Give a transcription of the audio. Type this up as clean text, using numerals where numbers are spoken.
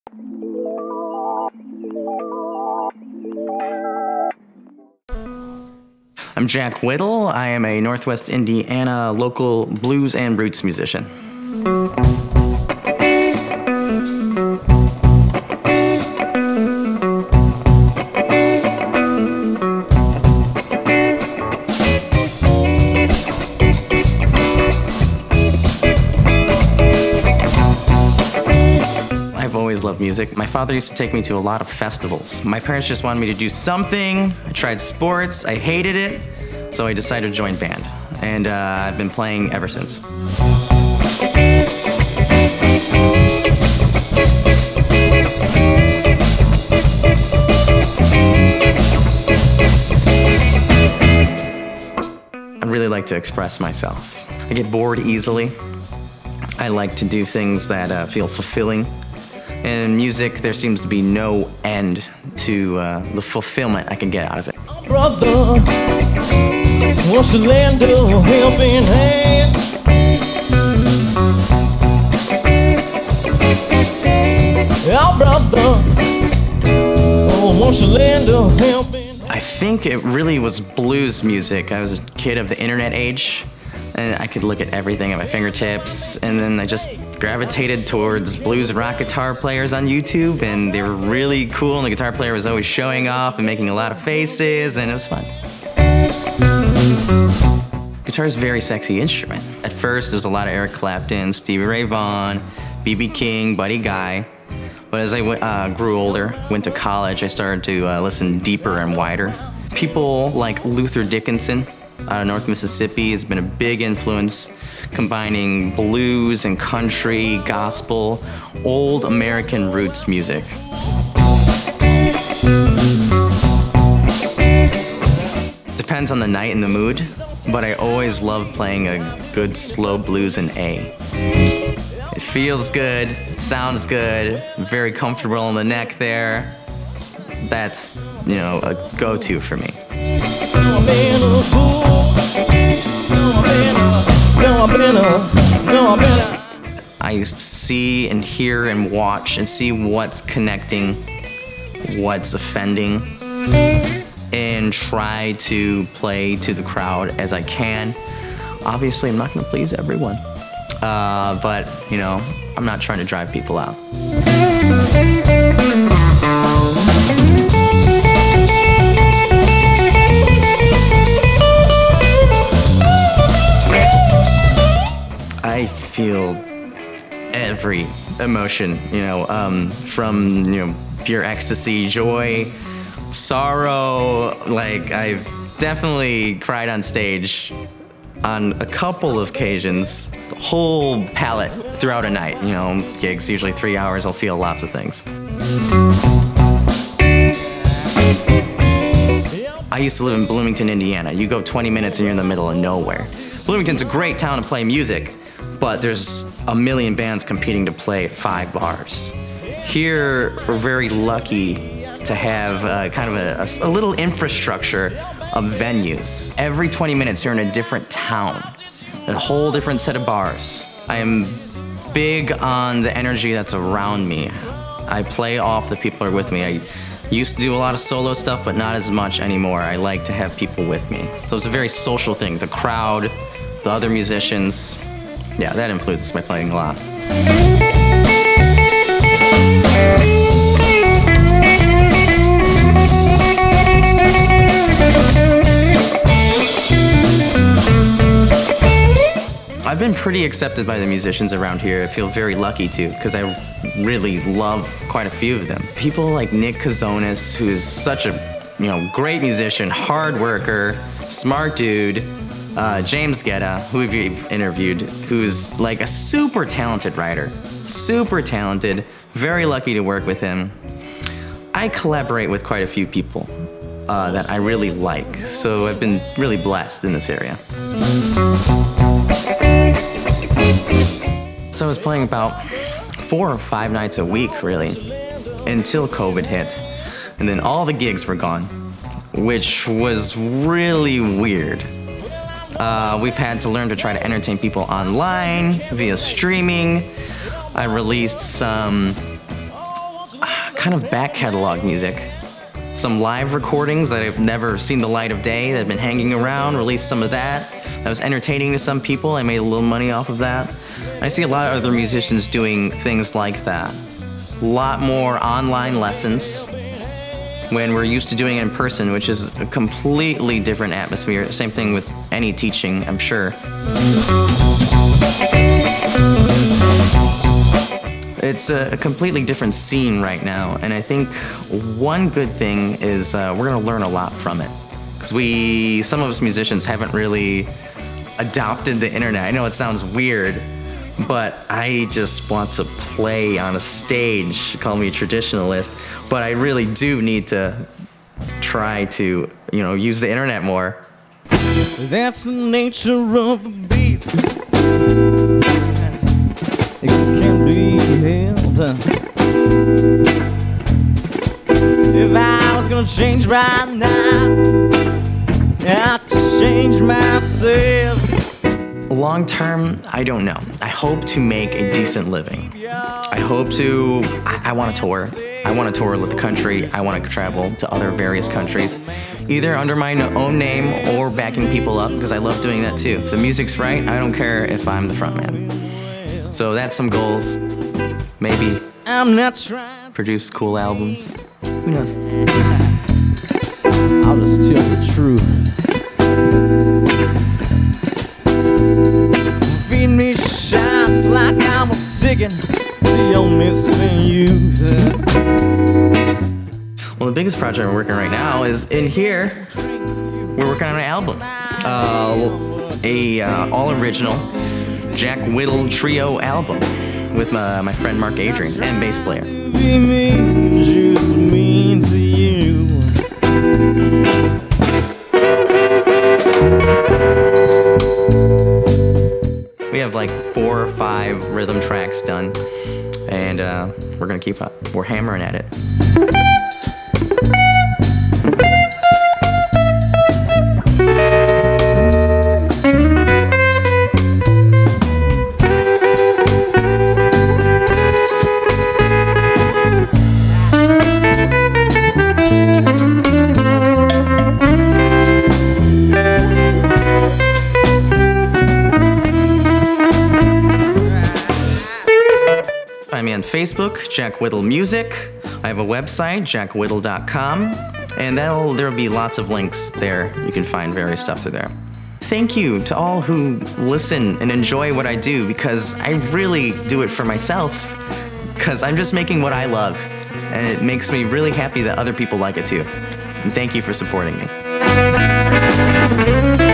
I'm Jack Whittle. I am a Northwest Indiana local blues and roots musician. I've always loved music. My father used to take me to a lot of festivals. My parents just wanted me to do something. I tried sports, I hated it, so I decided to join band. And I've been playing ever since. I really like to express myself. I get bored easily. I like to do things that feel fulfilling. In music, there seems to be no end to the fulfillment I can get out of it. Brother, wants to lend a helping hand. Our brother, wants to lend a helping hand. I think it really was blues music. I was a kid of the internet age, and I could look at everything at my fingertips, and then I just gravitated towards blues and rock guitar players on YouTube, and they were really cool, and the guitar player was always showing off and making a lot of faces, and it was fun. Guitar is a very sexy instrument. At first, there was a lot of Eric Clapton, Stevie Ray Vaughan, B.B. King, Buddy Guy. But as I grew older, went to college, I started to listen deeper and wider. People like Luther Dickinson out of North Mississippi has been a big influence, combining blues and country, gospel, old American roots music. Depends on the night and the mood, but I always love playing a good slow blues in A. It feels good, it sounds good, very comfortable in the neck there. That's, you know, a go-to for me. I see and hear and watch and see what's connecting, what's offending, and try to play to the crowd as I can. Obviously, I'm not gonna please everyone, but, you know, I'm not trying to drive people out. I feel every emotion, you know, from, you know, pure ecstasy, joy, sorrow. Like, I've definitely cried on stage on a couple of occasions, the whole palette throughout a night. You know, gigs, usually 3 hours, I'll feel lots of things. I used to live in Bloomington, Indiana. You go 20 minutes and you're in the middle of nowhere. Bloomington's a great town to play music, but there's a million bands competing to play at 5 bars. Here, we're very lucky to have kind of a little infrastructure of venues. Every 20 minutes, you're in a different town, a whole different set of bars. I am big on the energy that's around me. I play off the people who are with me. I used to do a lot of solo stuff, but not as much anymore. I like to have people with me. So it's a very social thing. The crowd, the other musicians, yeah, that influences my playing a lot. I've been pretty accepted by the musicians around here. I feel very lucky to, because I really love quite a few of them. People like Nick Kazonis, who's such a, you know, great musician, hard worker, smart dude. James Guetta, who we've interviewed, who's like a super talented writer. Super talented, very lucky to work with him. I collaborate with quite a few people that I really like, so I've been really blessed in this area. So I was playing about 4 or 5 nights a week, really, until COVID hit. And then all the gigs were gone, which was really weird. We've had to learn to try to entertain people online, via streaming. I released some kind of back catalog music. Some live recordings that have never seen the light of day that have been hanging around, released some of that. That was entertaining to some people. I made a little money off of that. I see a lot of other musicians doing things like that. A lot more online lessons when we're used to doing it in person, which is a completely different atmosphere. Same thing with any teaching, I'm sure. It's a completely different scene right now, and I think one good thing is we're gonna learn a lot from it. Because some of us musicians haven't really adopted the internet. I know it sounds weird, but I just want to play on a stage. Call me a traditionalist, but I really do need to try to, use the internet more. That's the nature of the beast. It can't be helped. If I was gonna change right now, I'd change myself. Long term, I don't know. I hope to make a decent living. I want to tour. I want to tour the country. I want to travel to other various countries, either under my own name or backing people up, because I love doing that too. If the music's right, I don't care if I'm the frontman. So that's some goals. Maybe I'm not trying. Produce cool albums. Who knows? I'll just tell the truth. Feed me shots like I'm a ticket to your misuse. Well, the biggest project we're working on right now is in here. We're working on an album, all original Jack Whittle trio album with my friend Mark Adrian and bass player. Be me, just mean to you. We have like 4 or 5 rhythm tracks done, and we're gonna keep up. We're hammering at it. I'm on Facebook, Jack Whittle Music. I have a website, jackwhittle.com, and there'll be lots of links there. You can find various stuff through there. Thank you to all who listen and enjoy what I do, because I really do it for myself, because I'm just making what I love, and it makes me really happy that other people like it too. And thank you for supporting me.